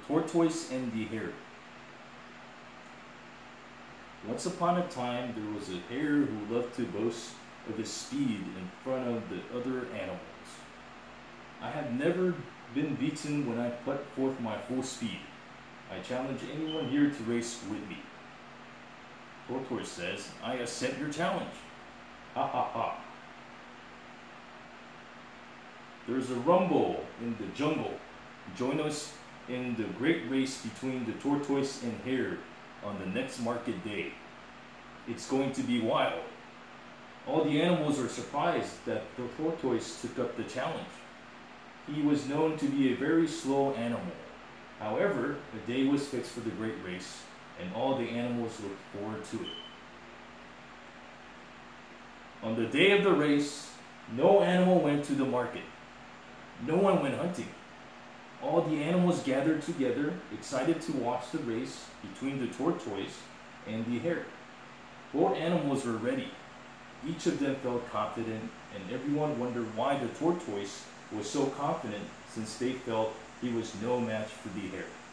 Tortoise and the Hare. Once upon a time, there was a hare who loved to boast of his speed in front of the other animals. I have never been beaten when I put forth my full speed. I challenge anyone here to race with me. Tortoise says, I accept your challenge. Ha ha ha. There's a rumble in the jungle. Join us in the great race between the tortoise and hare on the next market day. It's going to be wild. All the animals are surprised that the tortoise took up the challenge. He was known to be a very slow animal. However, a day was fixed for the great race, and all the animals looked forward to it. On the day of the race, no animal went to the market. No one went hunting. All the animals gathered together, excited to watch the race between the tortoise and the hare. Both animals were ready. Each of them felt confident, and everyone wondered why the tortoise was so confident, since they felt he was no match for the hare.